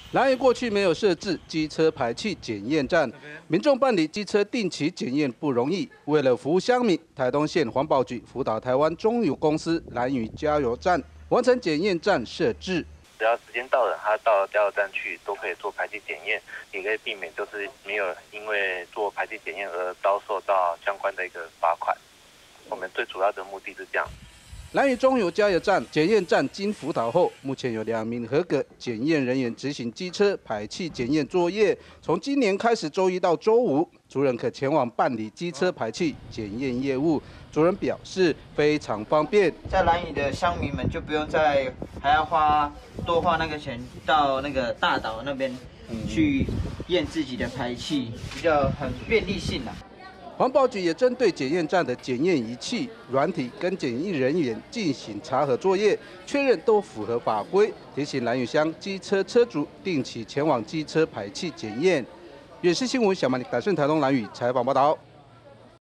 兰屿过去没有设置机车排气检验站，民众办理机车定期检验不容易。为了服务乡民，台东县环保局辅导台湾中油公司兰屿加油站完成检验站设置。 只要时间到了，他到加油站去都可以做排气检验，也可以避免就是没有因为做排气检验而遭受到相关的一个罚款。我们最主要的目的是这样。 兰屿中油加油站检验站经辅导后，目前有2名合格检验人员执行机车排气检验作业。从今年开始，周一到周五，族人可前往办理机车排气检验业务。族人表示非常方便， 在兰屿的乡民们就不用还要多花那个钱到那个大岛那边去验自己的排气，比较很便利性啦。 环保局也针对检验站的检验仪器、软体跟检验人员进行查核作业，确认都符合法规。提醒兰屿乡机车车主定期前往机车排气检验。远视新闻小马打顺台东兰屿采访报道。